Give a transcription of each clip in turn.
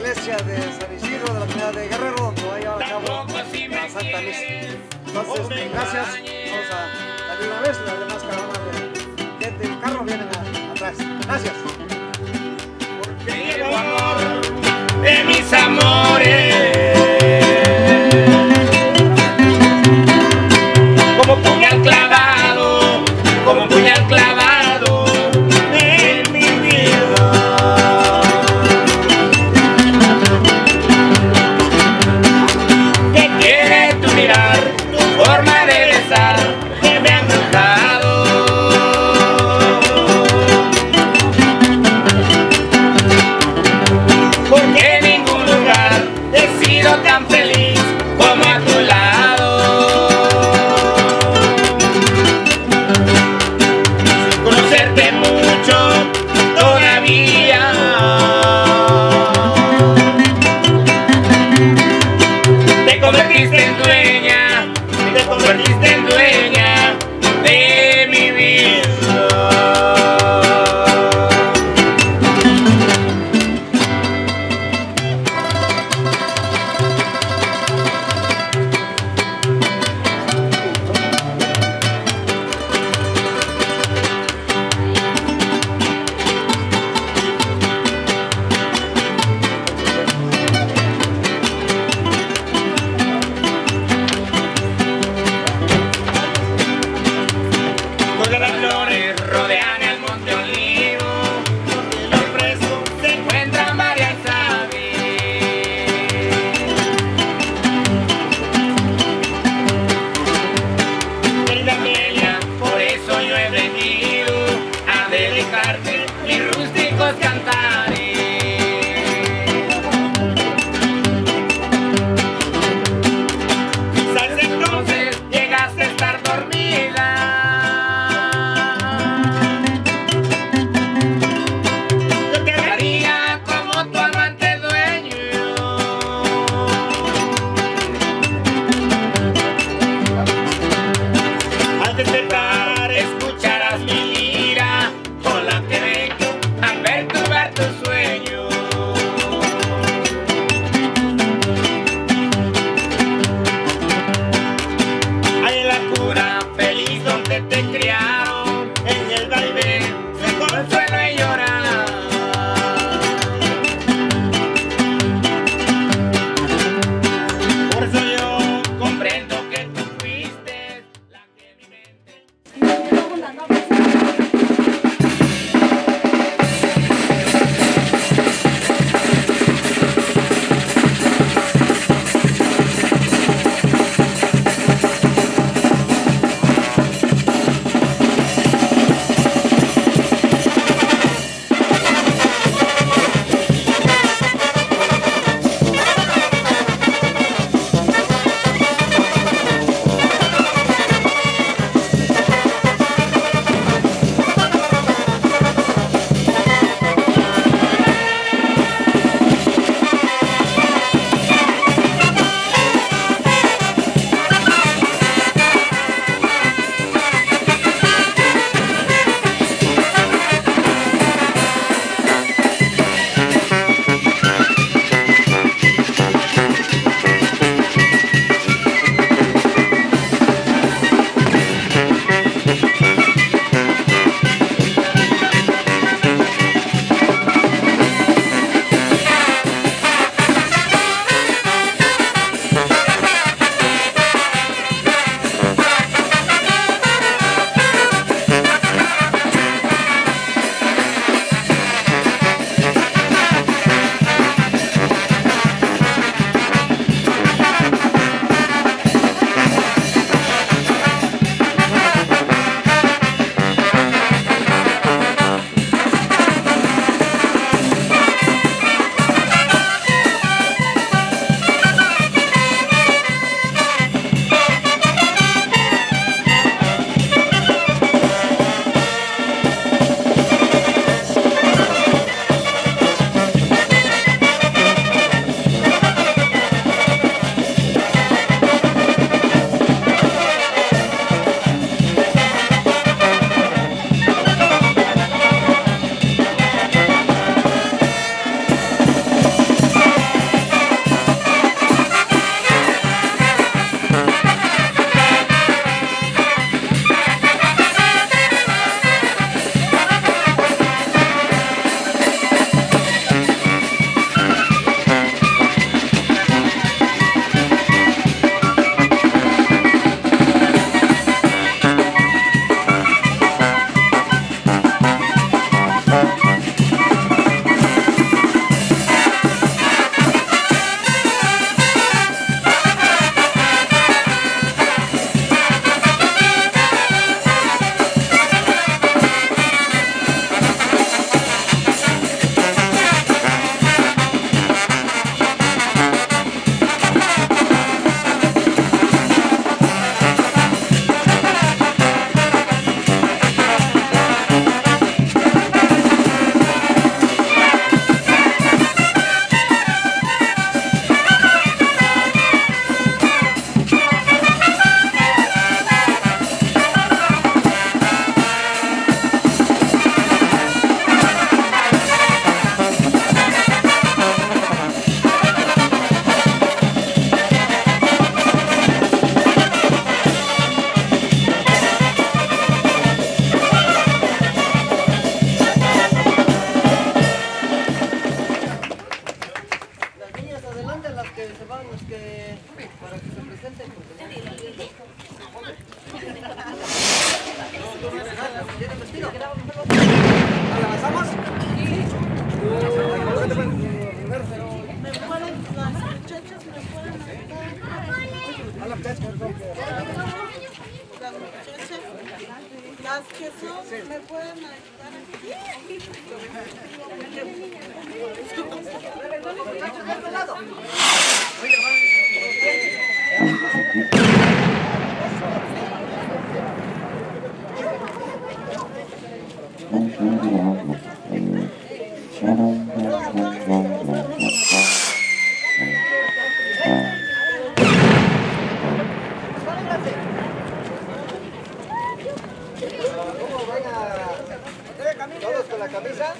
iglesia de San Isidro, de la comunidad de Guerrero, donde va a llevar a cabo la Santa Misa. Entonces, gracias. Vamos a salir una vez, las demás caravanas de gente del carro vienen atrás. Gracias. Porque llevo amor de mis amores, como puñal clavado, como puñal clavado en mi vida. ¿Qué quiere tu mirar, tu forma de besar, que me han dejado? que se van, los que para que se presenten. ¿Tienen vestido? ¿Avanzamos? Sí. Las muchachas me pueden ayudar. Las muchachas, las que son, me pueden ayudar. Todos con la camisa.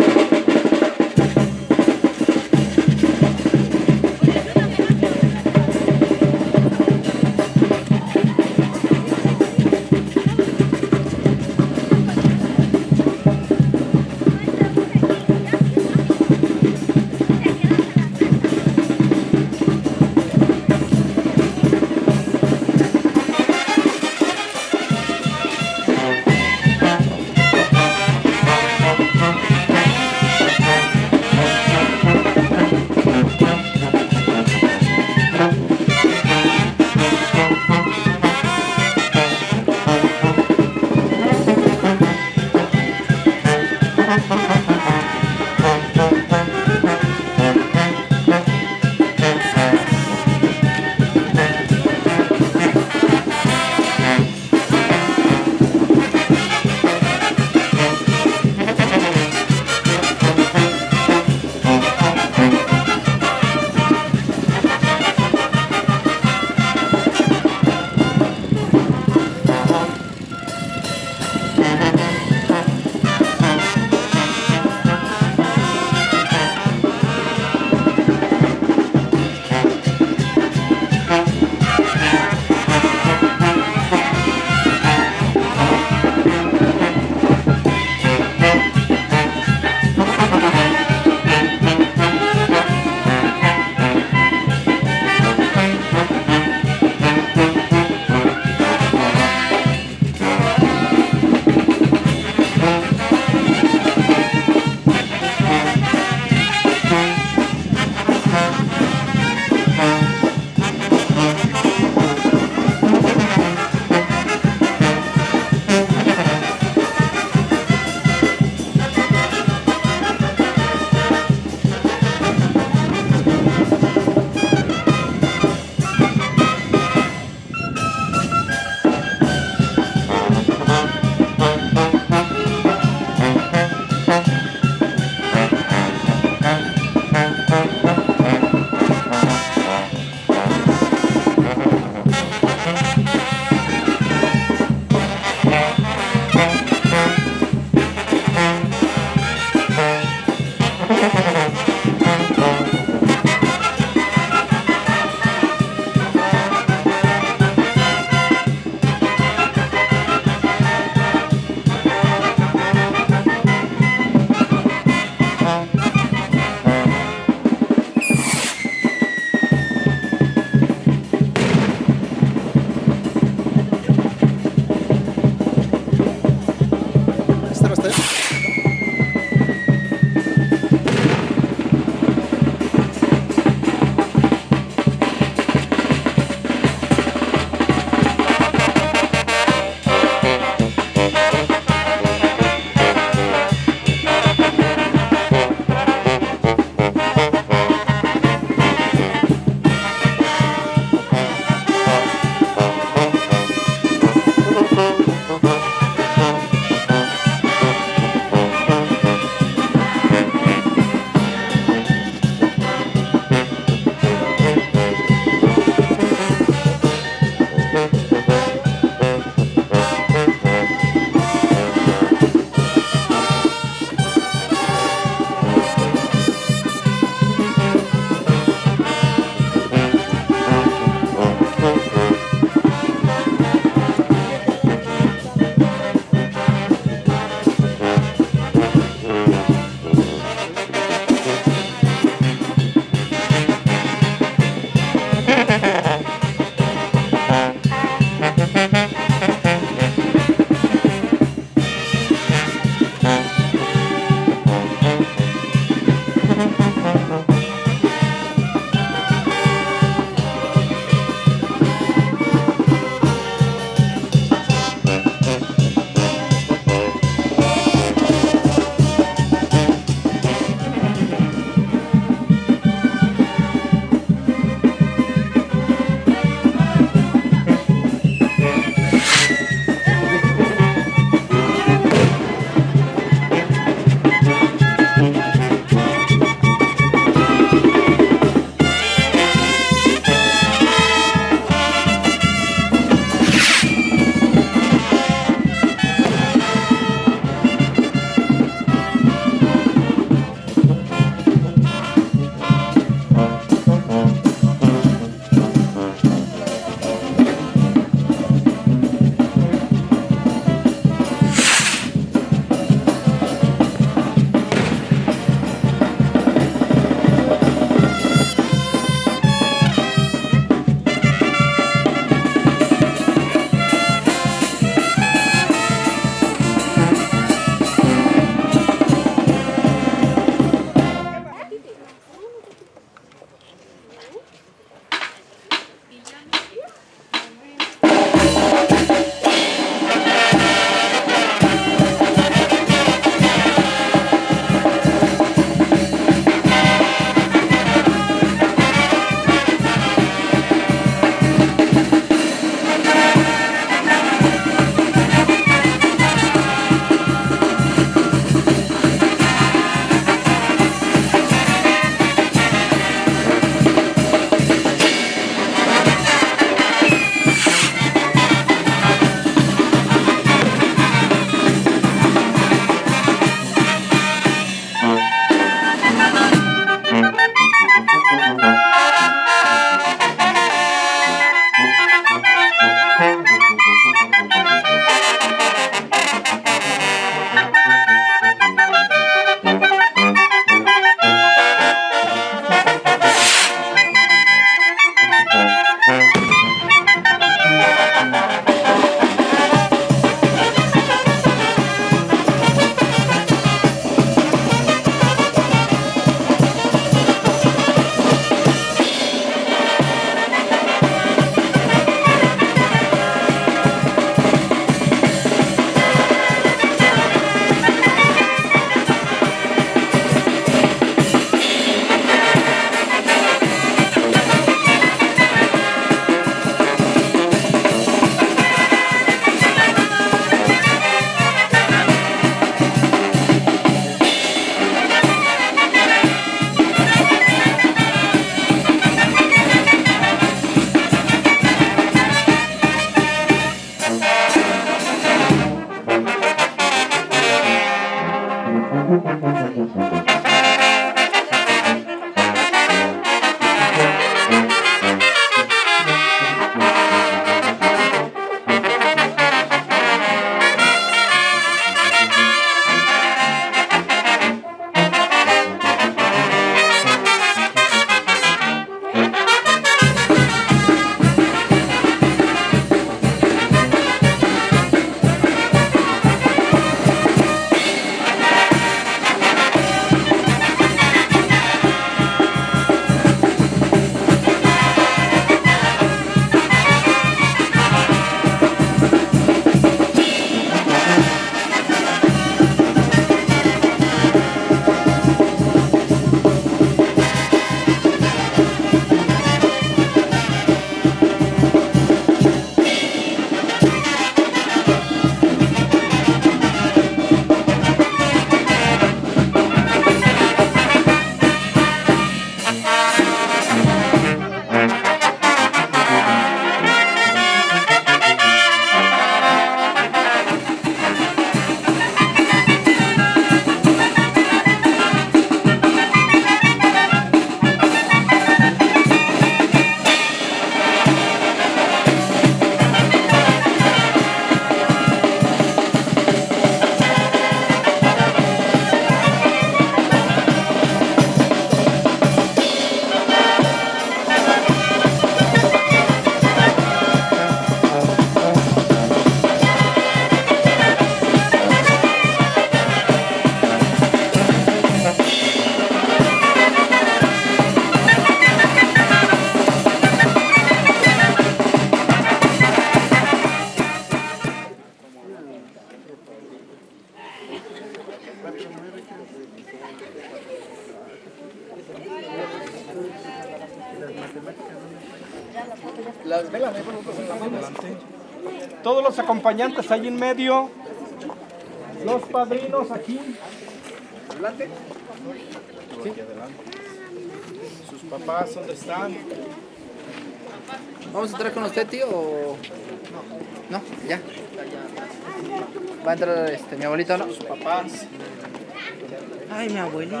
Las velas, ahí por adelante. Todos los acompañantes ahí en medio. Los padrinos aquí. Adelante. Sí. Aquí adelante. Sus papás, ¿dónde están? ¿Vamos a entrar con usted, tío, o...? No, ya. Va a entrar mi abuelito, ¿no? Sus papás. Ay, mi abuelito.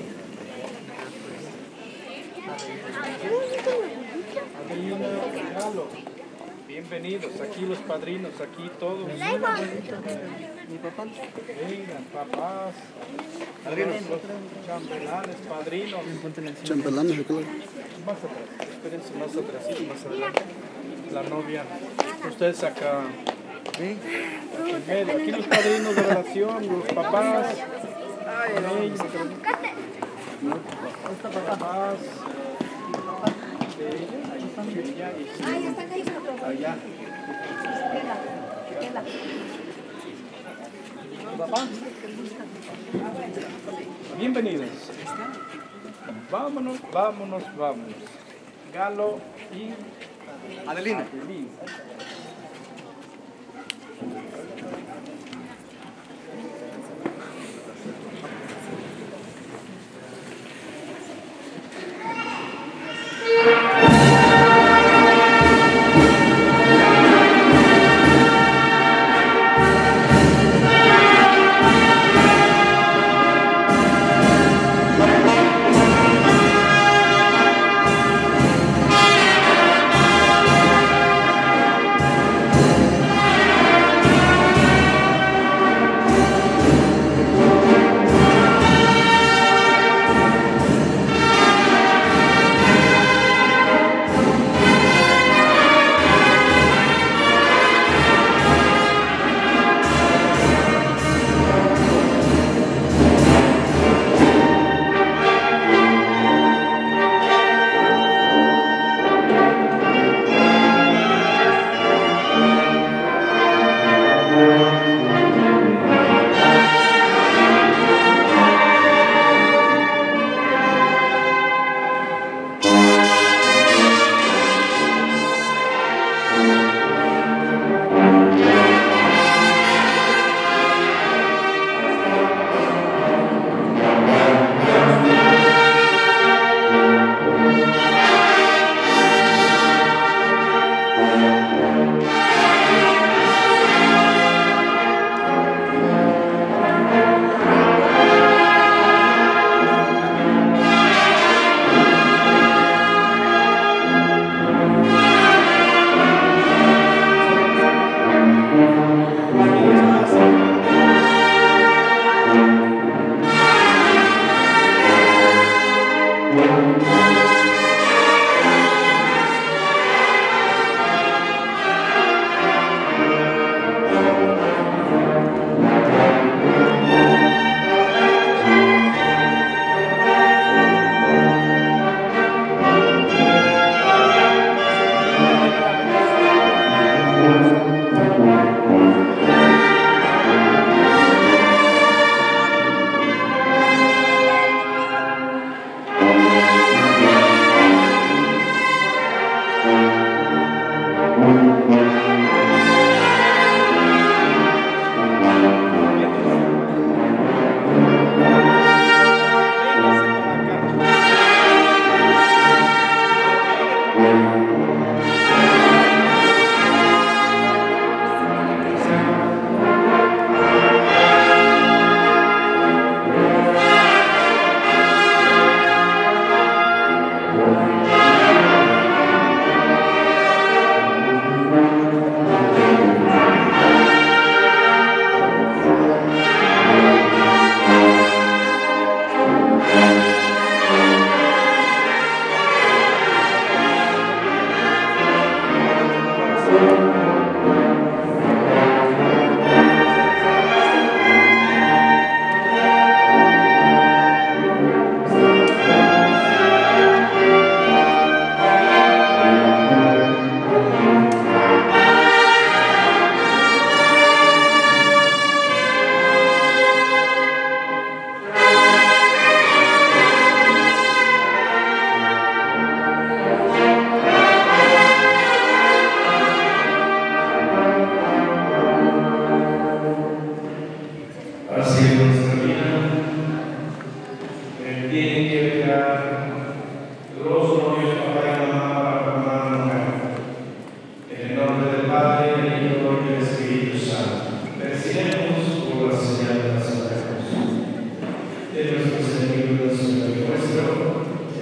Adelina, Galo. Bienvenidos, aquí los padrinos, aquí todos. Vengan, papás. Padrinos. Los chambelanes, padrinos. Chambelanes, claro. Más atrás, espérense más atrás, más adelante. La novia. Ustedes acá. Aquí en medio. Aquí los padrinos de relación, los papás. Ellos. Papás. Allá. Papá. Bienvenidos. Vámonos, vámonos, vámonos. Galo y Adelina.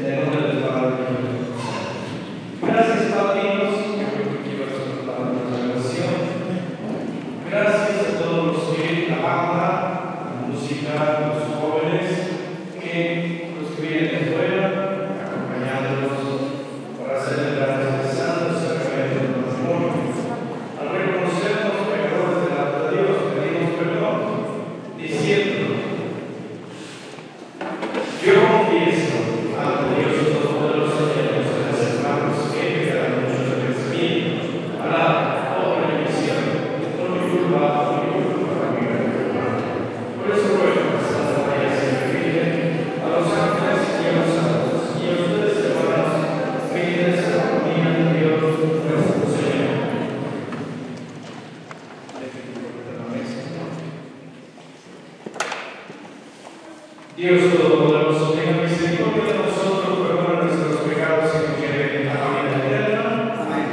Dios Todopoderoso, tenga misericordia de nosotros, perdona nuestros pecados y nos lleve a la vida eterna. Amén.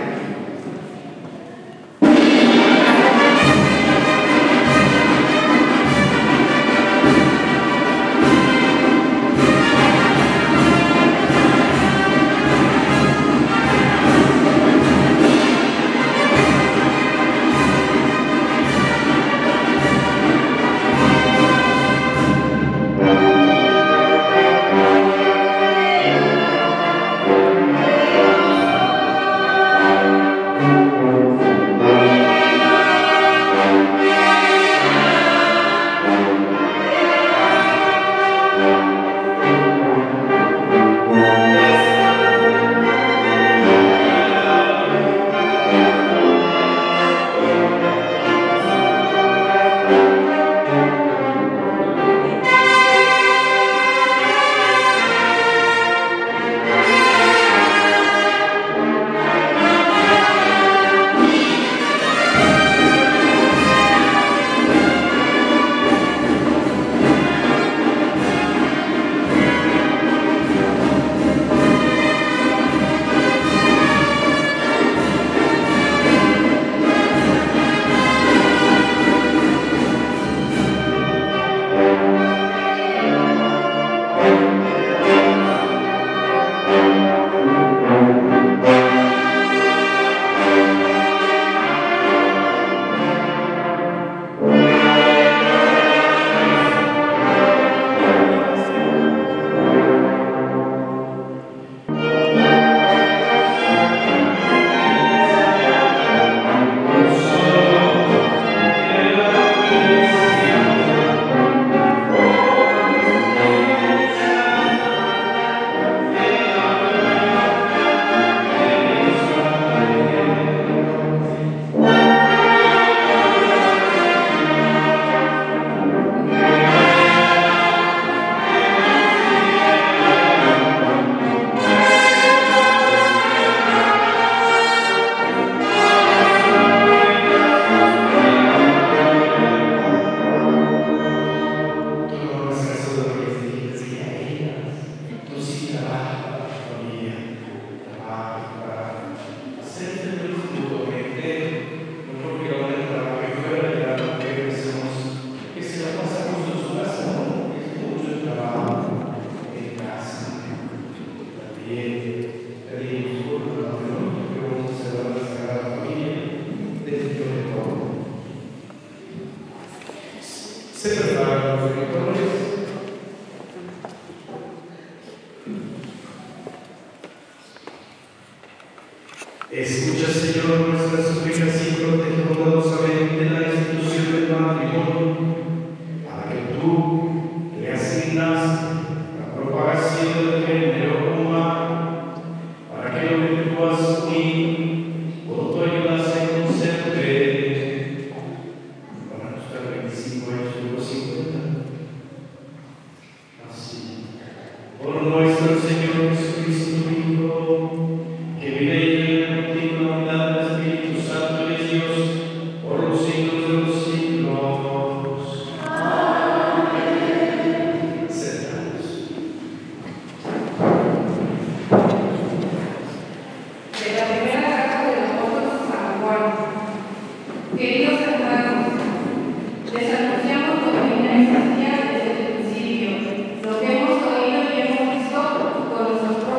Se preparan los lectores. Escucha, Señor, nuestras súplicas y protege bondadosamente la institución del matrimonio, para que tú le asignas la propagación del género humano, para que lo que tú has unido, con tu ayuda se conserve. Para nuestra 25 Hechos 50. Así, por nuestro Señor Jesucristo, Hijo, que vive y reina contigo en la unidad del Espíritu Santo y Dios, por los siglos de los siglos. Amén. Sentados. De la primera carta de los apóstoles San Juan. Queridos hermanos, les anunciamos lo que ya existía desde el principio, lo que hemos oído y hemos visto con nuestros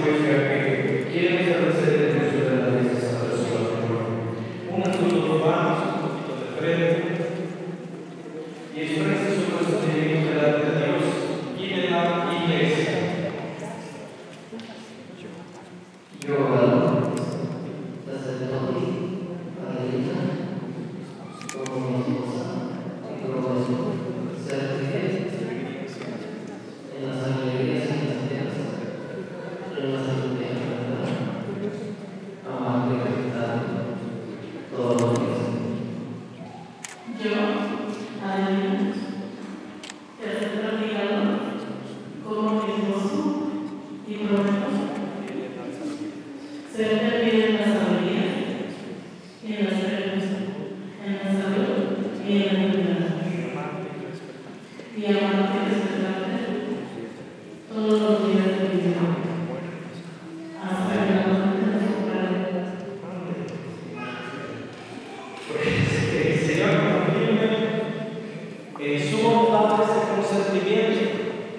matrimonios ya que quieren establecer el negocio de la iglesia Santa de su matrimonio. Unan tus dos manos, un poquito de frente, y expresen su consentimiento delante de Dios y de la iglesia. Yo, sacerdote, Adelina, como mi esposa y prometo ser fiel en las alegrías y en las penas, en la salud y en la enfermedad, amar y respetar todos los días. Yo, Adelina, te acepto a mi lado como mi esposo y prometo ser fiel en las alegrías y en las penas, en la salud y en la enfermedad, y amarte y respetarte todos los días de mi vida, hasta que la muerte nos separe. El Señor confirme en su bondad ese consentimiento,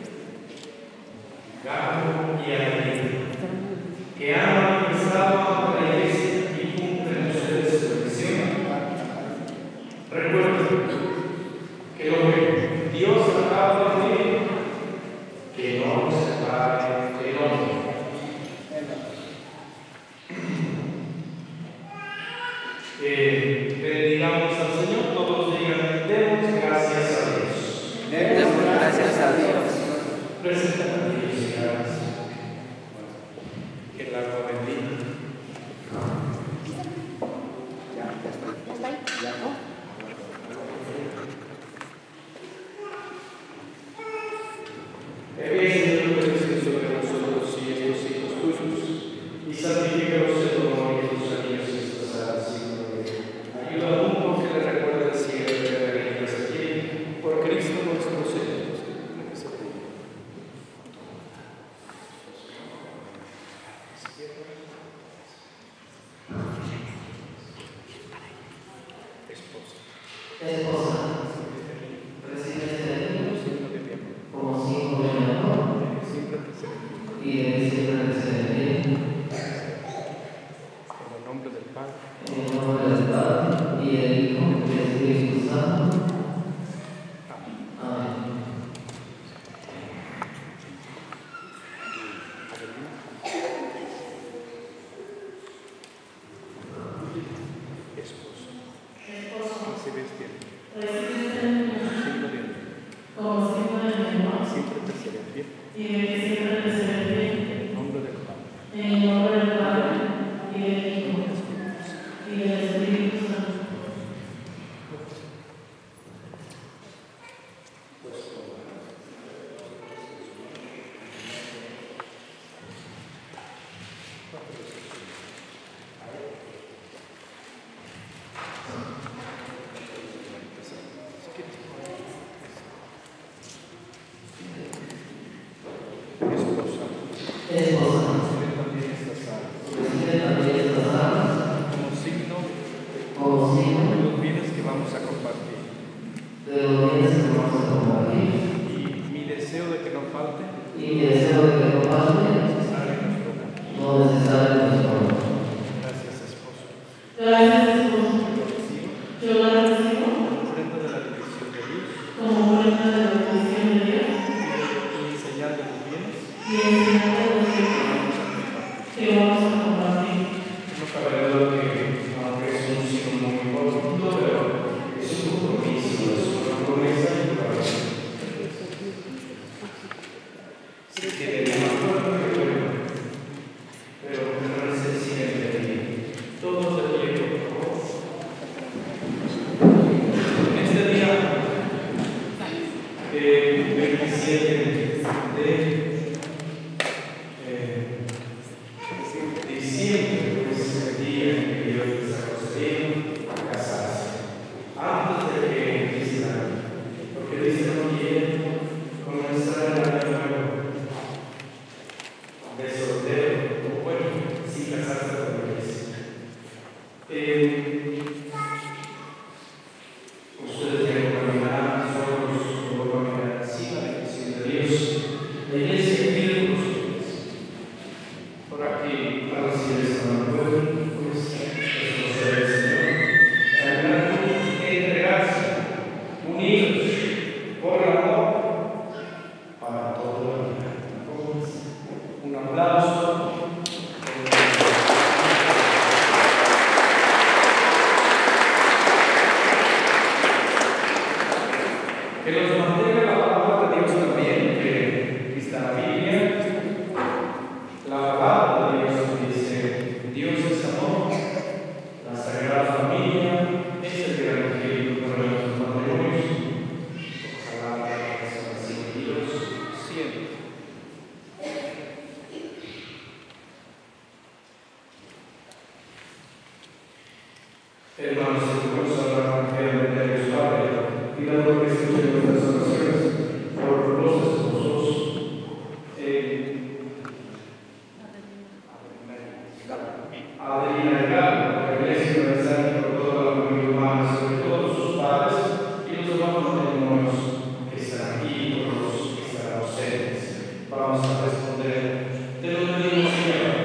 Gabo y Adelina, que han manifestado ante la iglesia y cumplen ustedes su misión. Recuerden que lo que Dios acaba de decir, que no nos separe del hombre. Bendigamos al Señor, todos digan, demos gracias a Dios. Demos gracias a Dios. Presenta a Dios y gracias. Que el agua bendita. Envía, Señor, tu bendición sobre nosotros y estos hijos tuyos, y santifícalos en tu nombre y tus anillos y tus alas. Ayuda a un poco que le recuerde siempre que venimos aquí, por Cristo nuestro Señor. Esposa, recibe este anillo como signo de mi amor y de que siempre te serviré. En el nombre del Padre, En el nombre del Padre y del Hijo y del Espíritu Santo. Amén. recibe este Recibe como signo de mi amor siempre te seré fiel. y de que siempre te seré fiel. En el nombre del Padre, En el nombre del Padre y del Hijo y del Espíritu Santo. Esposa, recibe también estas alas recibe también estas armas como signo como signo de los bienes que vamos a compartir. de los bienes que vamos a compartir Y mi deseo de que no falte y mi deseo de que no falte necesario en nuestro hogar. lo necesario en nuestro amor. Gracias, esposo. Gracias, esposo. Lo recibo Yo la recibo como ofrenda de la bendición de Dios como ofrenda de la bendición de Dios y señal de los bienes y en señal de los bienes que vamos a compartir. que vamos a compartir. No cabe duda que, aunque es un signo muy importante, pero es un compromiso, es una promesa y una promesa. Si tiene más fuerza que bueno, pero permanece siempre aquí. Todos de pie, por favor. En este día, 27 de diciembre, es el día en que Dios les ha concedido casarse. Antes de que empiece el año. Porque dice no quiere comenzar el año nuevo de soltero, o bueno, sin casarse con la iglesia. Ustedes ya caminarán solos, o van a caminar sin la bendición de Dios. unidos por el amor para toda la vida. Un aplauso. Que nos mantenga la palabra de Dios también, que está en la Biblia. La palabra de Dios dice: Dios es amor, la Sagrada Familia es el gran ejemplo para nuestros matrimonios. Ojalá sea así, Dios siempre. Hermanos, vamos a hablar realmente de Dios Padre, pidiendo que escuchen nuestras oraciones por los esposos. Adelina y Galo, la Iglesia Universal, por toda la familia humana, sobre todos sus padres y los demás matrimonios que están aquí, por los que están ausentes. Vamos a responder. Te lo pedimos, Señor.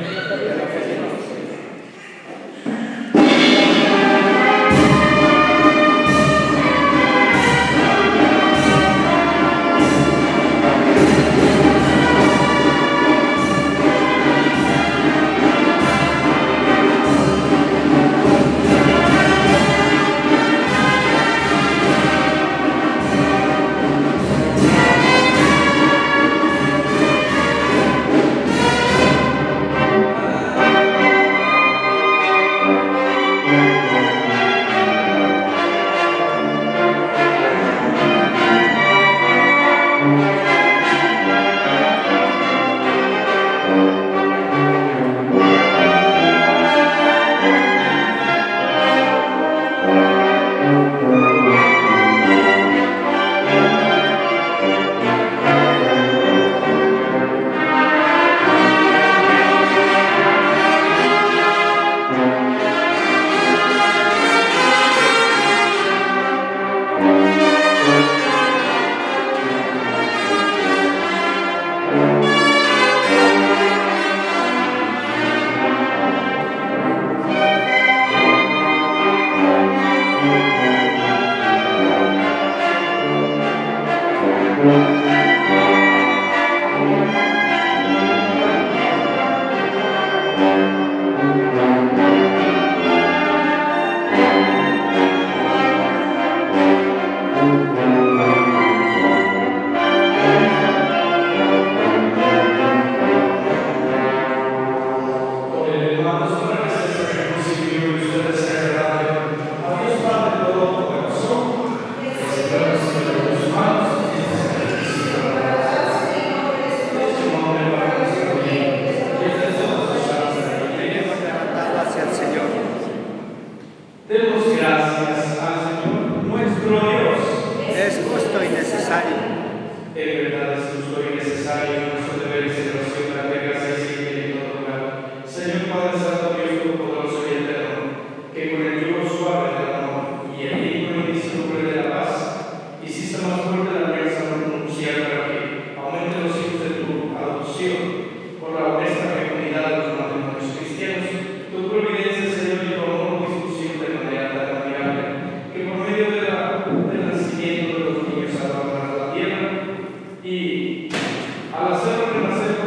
Al hacerlo renacer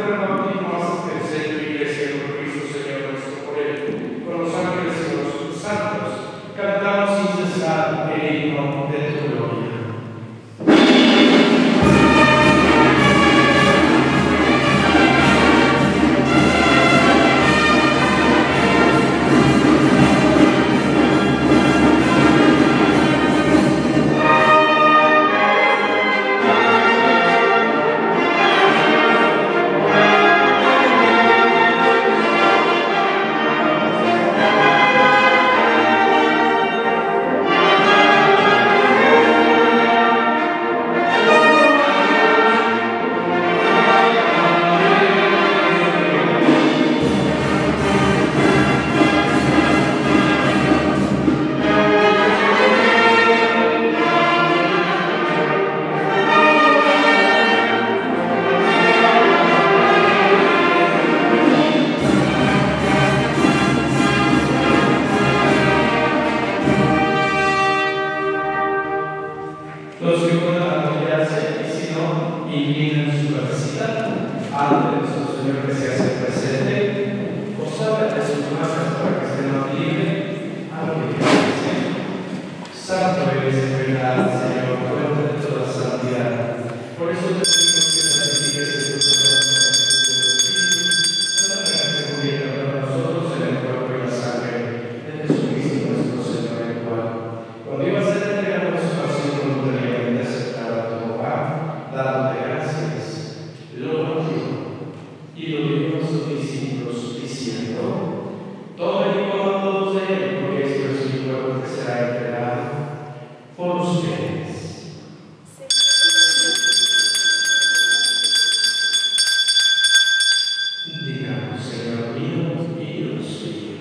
los que puedan apoyarse y si no, inclinen su cabecita ante nuestro Señor que se hace presente, o sabe de sus manos para que estén más libres a lo que quieran decir. Santo eres en verdad, Señor, fuente de toda santidad. Por eso te pedimos que santifiques el fruto de la Espíritu, para que se convierta para nosotros en el cuerpo y la sangre de Jesucristo nuestro Señor, el cual, cuando iba a ser entregado en su pasión voluntariamente aceptada a tu papá, dándote gracias, lo partió y lo dio a sus discípulos, diciendo: tomen y coman todos de él, porque esto es mi cuerpo que será entregado por ustedes. Digamos, Señor mío y Dios mío.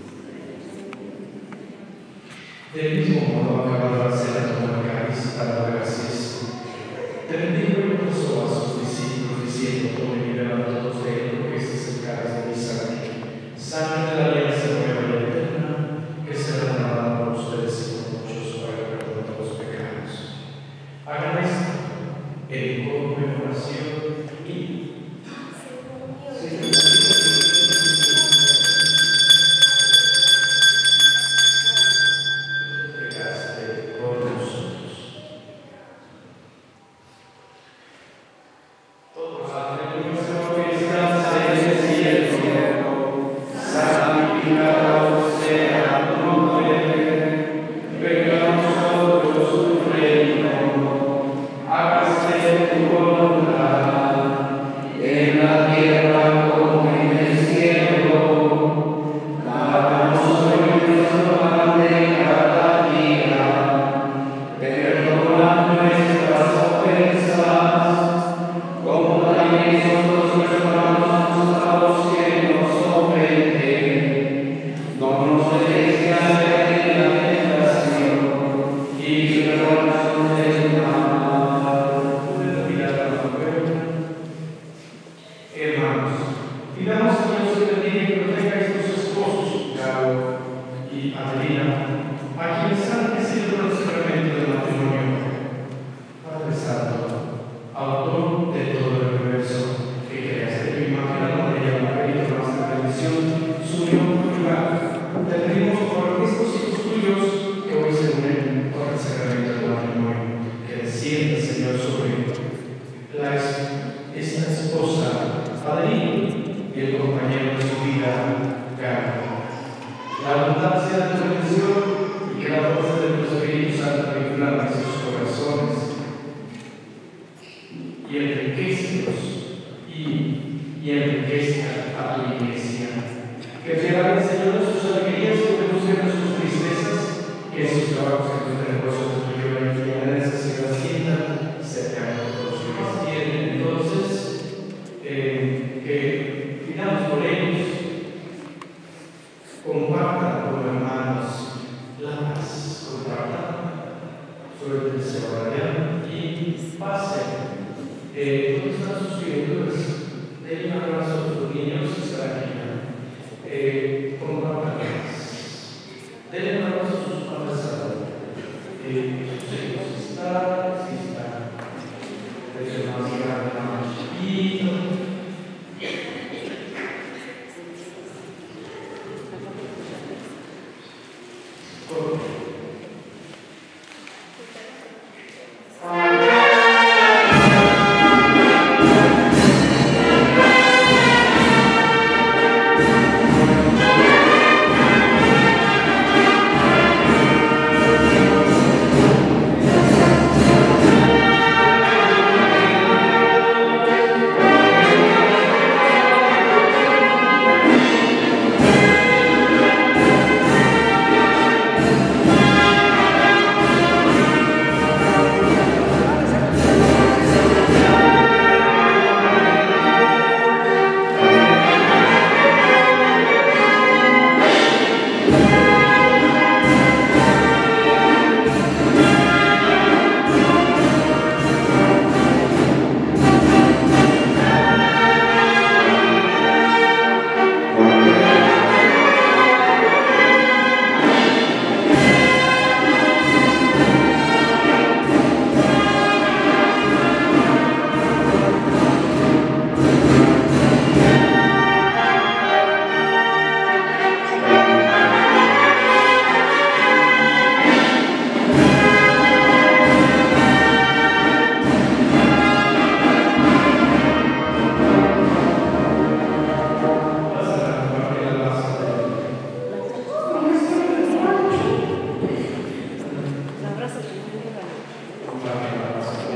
Del mismo modo, acabado de hacer a tomar cáliz para dar gracias, te bendigo y puso a sus discípulos diciendo: tomen y beban todos de él, porque este es el cáliz de mi sangre, sangre de la alianza nueva y eterna, que será derramada por ustedes y por muchos para el perdón de los pecados. Hagan esto en conmemoración mía.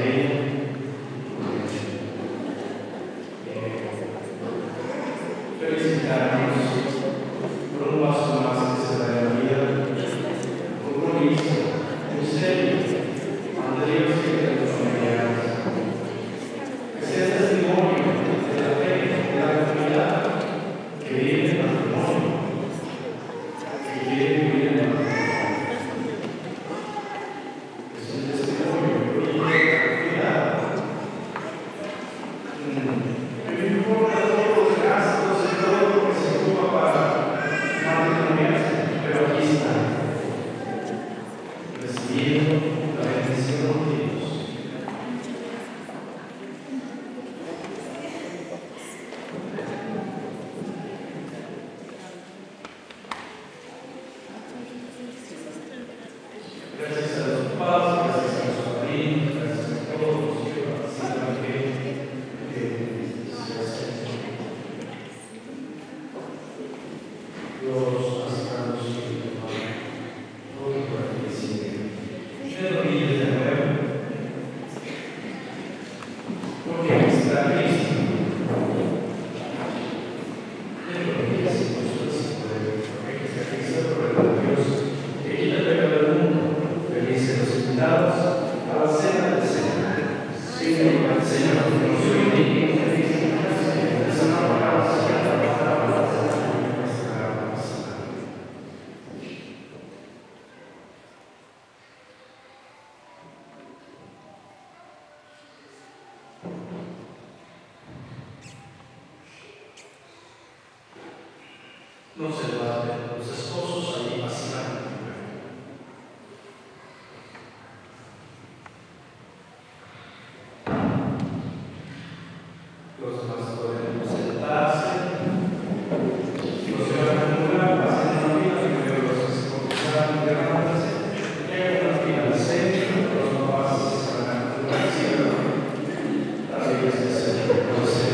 Felicitarnos por un paso más que se da en la vida, compromiso, en serio, ante Dios y de los familiares. Que sea testimonio de la fe, de la comunidad que vive en el matrimonio, que quiere vivir en el matrimonio. Es un testimonio que proyecta la comunidad. No importa todos los gastos y todo lo que se ocupa para matrimoniarse, pero aquí está, recibiendo la bendición de Dios. Gracias a los padres, gracias a los padrinos, gracias a todos los que participan aquí. Dios hasta los hijos, todo por aquí sigue. De rodillas de nuevo, porque está Cristo. De rodillas y nosotros porque está Cristo por el Dios que quita el pecado del mundo. Felices los invitados a la cena del Señor. Sigue al Señor, nos bendiga. No se duermen los esposos allí vacilando. Los demás pueden sentarse. Los que van a acumular, pasen una fila, primero los que se confesaron y derramándose, llegan una fila al centro, los papás se van a acumular, las iglesias se reconocen.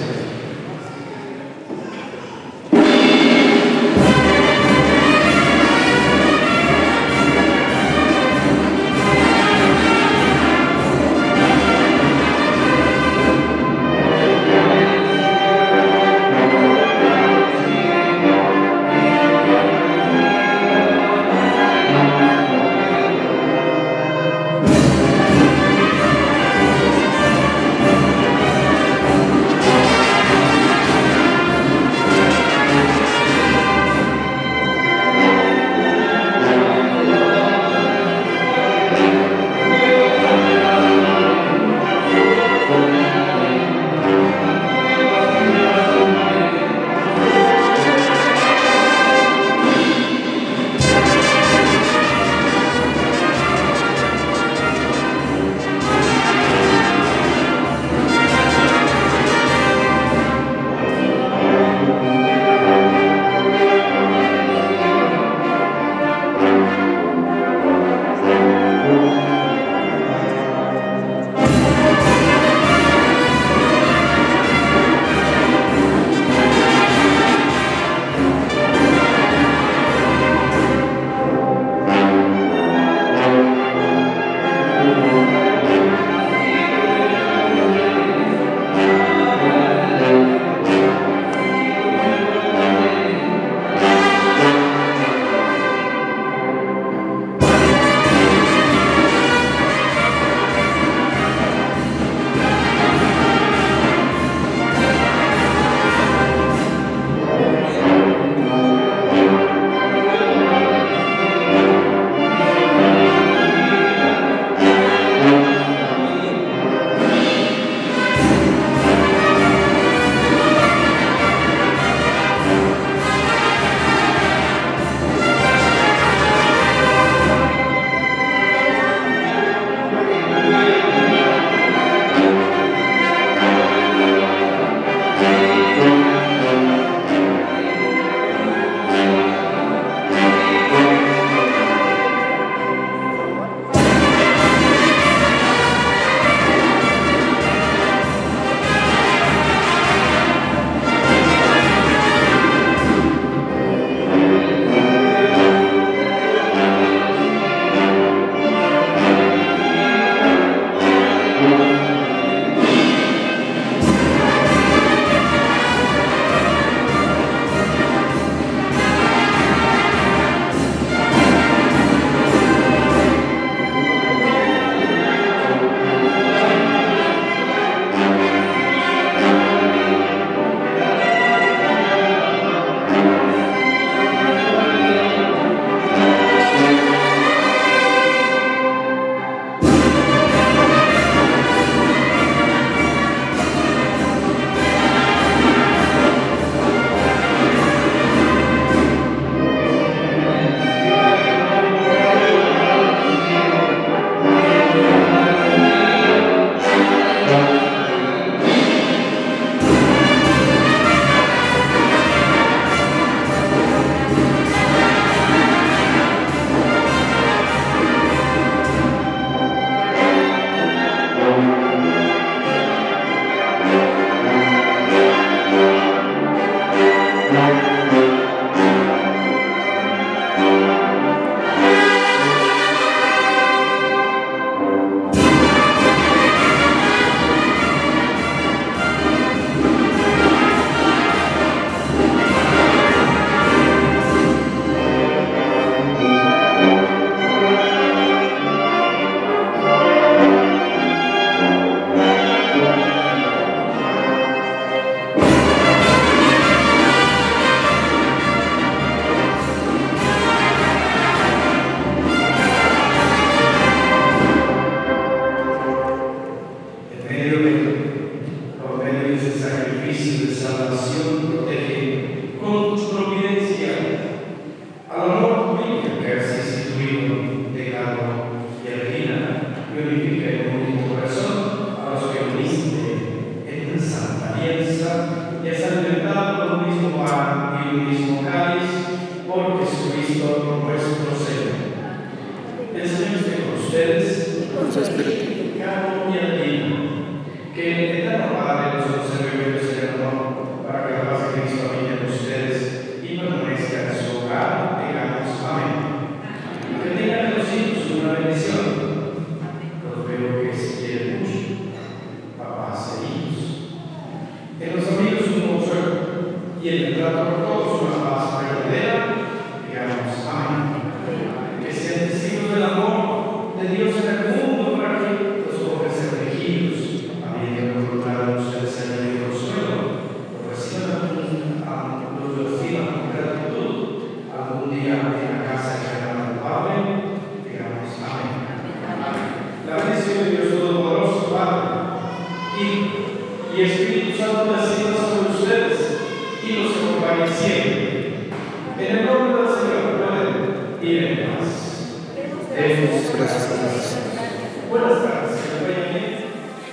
por medio de ese sacrificio de salvación, protege con tu providencia al amor tuyo que has instituido de Carlos y Regina, y unifica en un mismo corazón a los que uniste en una santa alianza y has alimentado con un mismo pan y un mismo cáliz por Jesucristo nuestro Señor. El Señor esté con ustedes, con su espíritu. Carlos y Regina, que el eterno Padre los conserve en el amor para que la paz de Cristo habite en ustedes y permanezca en su hogar. Digamos amén. Que tengan los hijos una bendición. Los veo que se quieren mucho, papás e hijos. En los amigos un consuelo y en el trato por todos una paz verdadera. Digamos amén. Que sean testigos del amor de Dios en el mundo para que los jóvenes elegidos, habiendo encontrado ustedes en el consuelo, lo reciban con gratitud algún día en la casa eterna del Padre. Digamos amén. La bendición de Dios Todopoderoso, Padre, y Espíritu Santo descienda sobre ustedes y los acompañe siempre. En el nombre del Señor pueden ir en paz. Gracias a Dios. Buenas tardes, que les vaya bien.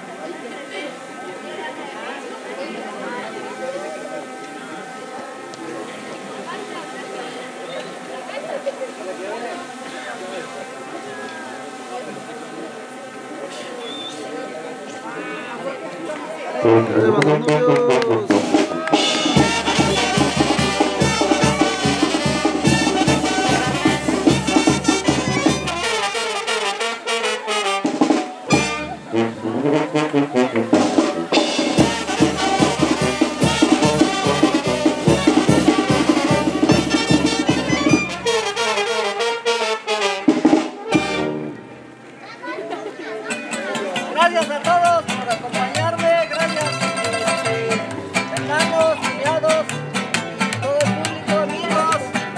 Gracias a todos por acompañarme, gracias hermanos, aliados, todo el público, amigos.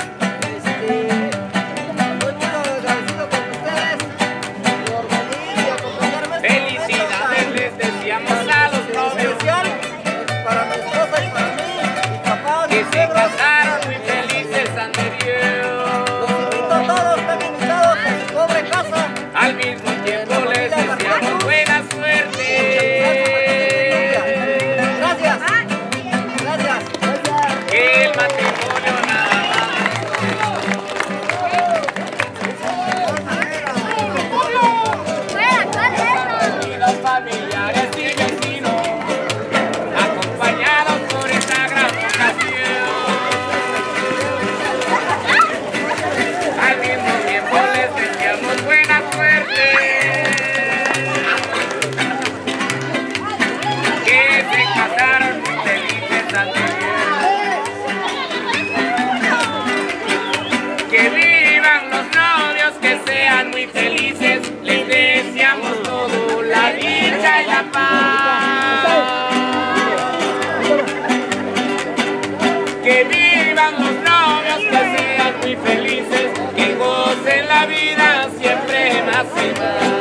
Estoy muy agradecido con ustedes por venir y acompañarme. Felicidades les deseamos a los novios Especial para mi esposa y para mí, mi papá, que mi se suegro. casaron muy felices ante Dios. Los invito a todos, están invitados a su pobre casa. Al mismo tiempo les deseamos buena suerte. Gracias. Gracias. Que el matrimonio nada más. Y los familiares y vecinos, acompañados por esta gran ocasión. Al mismo tiempo les deseamos buena suerte. Que se casaron muy felices ante Dios. Que vivan los novios, que sean muy felices. Les deseamos todo, la dicha y la paz. Que vivan los novios, que sean muy felices. Que gocen la vida siempre más y más.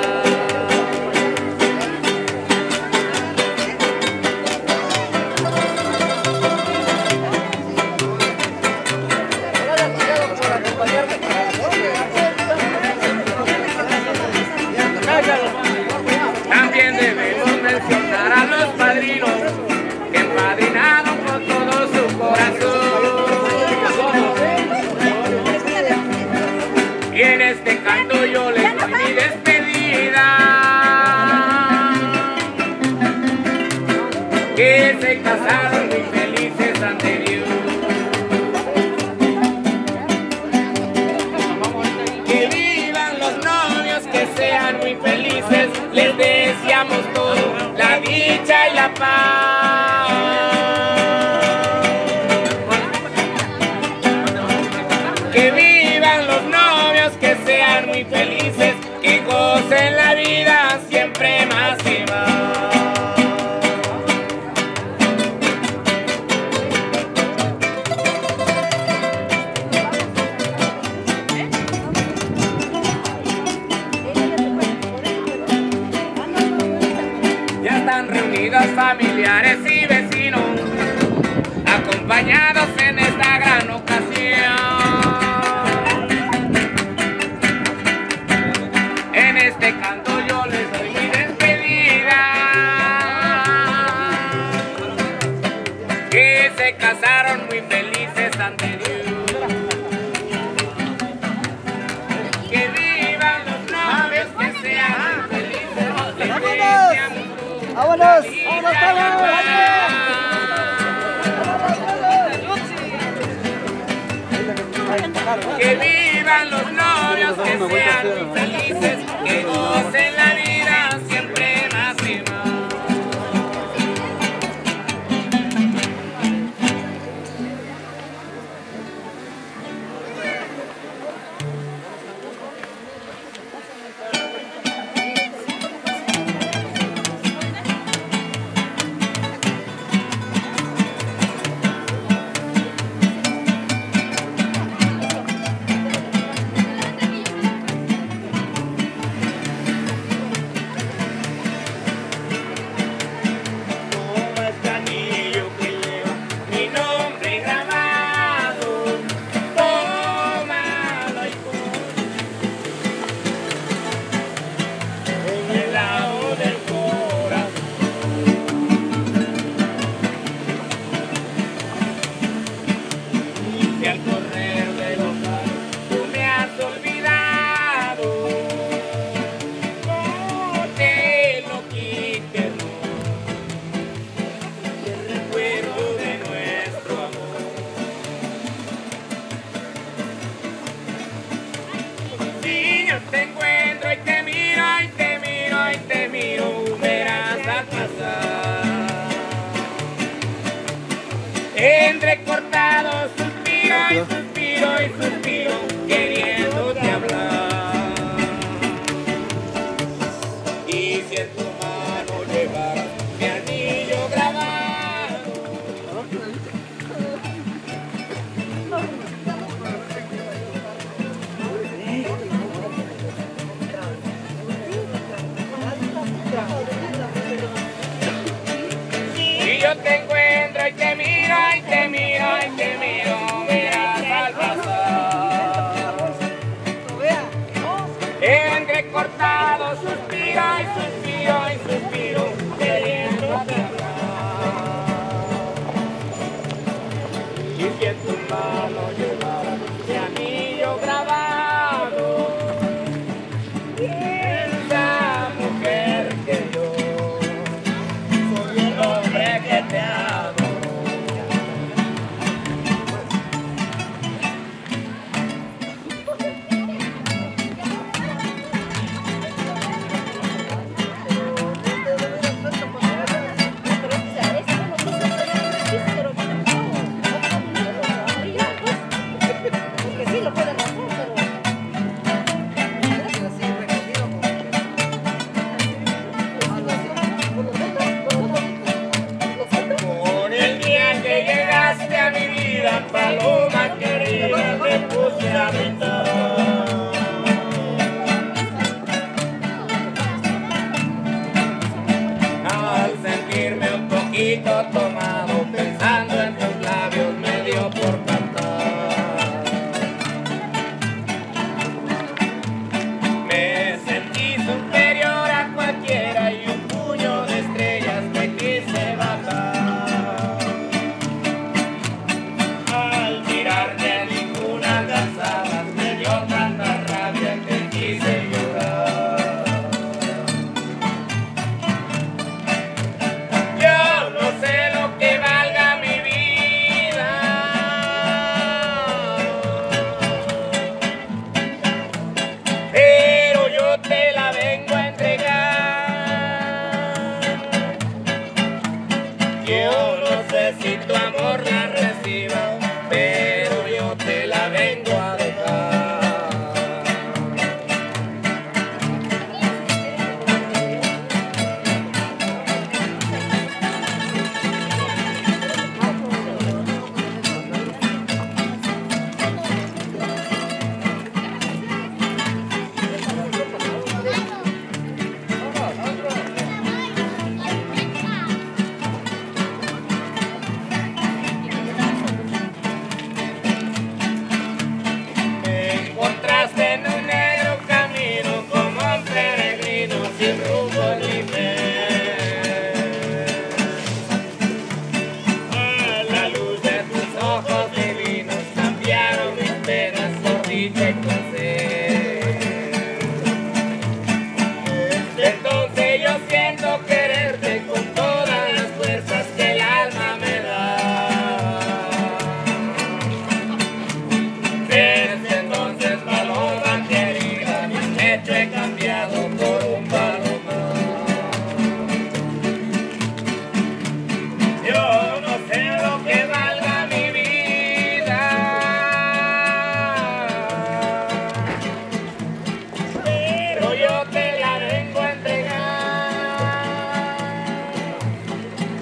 También debemos mencionar a los padrinos que empadrinaron con todo su corazón. Y en este canto yo les doy mi despedida. Que se casaron muy felices ante Dios. Que vivan los novios, que sean muy felices. Les deseamos todo, la dicha y la paz. Que vivan los novios, que sean muy felices. Que gocen la vida siempre más y más. Ya está. Queridos familiares y vecinos, acompañados en esta gran ocasión, en este canto yo les doy mi despedida. Que se casaron muy felices ante Dios. Que vivan los novios, que sean felices. ¡Vámonos! ¡Vámonos! ¡Vámonos! Que vivan los novios, que sean muy felices, que gocen la vida siempre más y más. Te encuentro y te miro y te miro y te miro, verás al pasar. Entrecortado suspiro y suspiro y suspiro, queriéndote hablar. Y si en tu mano llevara mi anillo grabado, y yo te encuentro y te miro y te miro y te miro, verás al pasar. Entrecortado suspiro y suspiro y suspiro, queriéndote hablar. Y si en tu mano llevara mi anillo grabado, esa mujer que yo soy el hombre que te amo. Paloma querida, me puse a brindar. Al sentirme un poquito tomado, pensando en tus labios, me dio por cantar. Me sentí superior a cualquiera y un puño de estrellas me quise bajar. De ninguna alzadas me dio tanta rabia que quise llorar. Yo no sé lo que valga mi vida, pero yo te la vengo a entregar. Yo no sé si tu amor la reciba, pero yo te la vengo a dejar.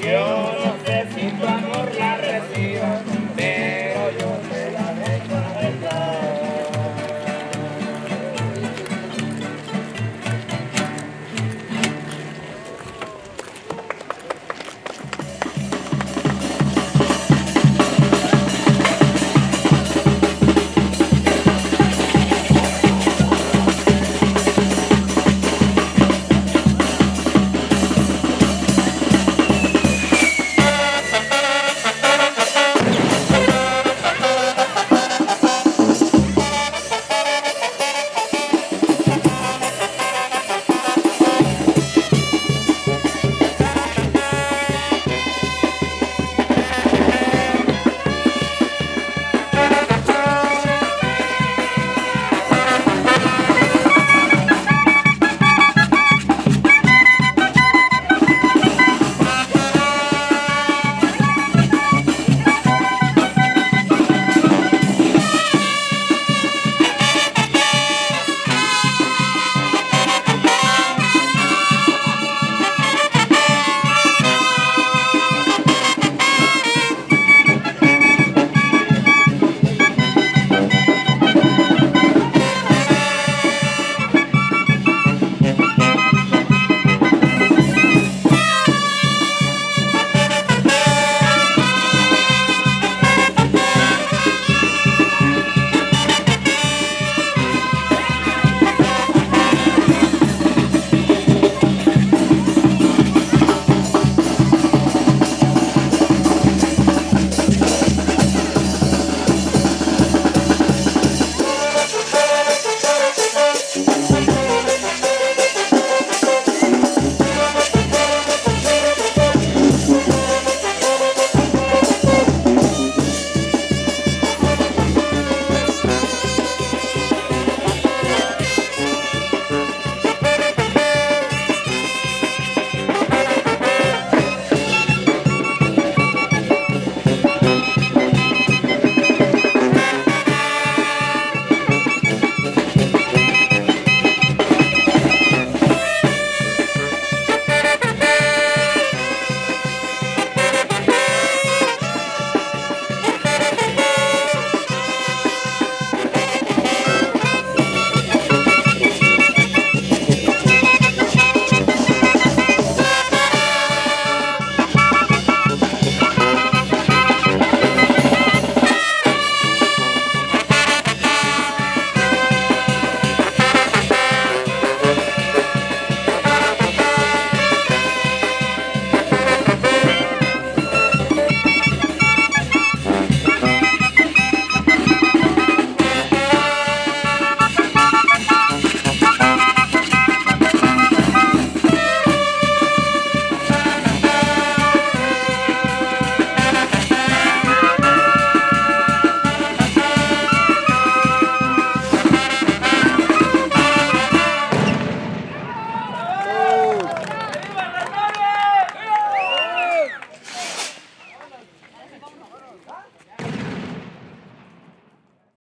Dios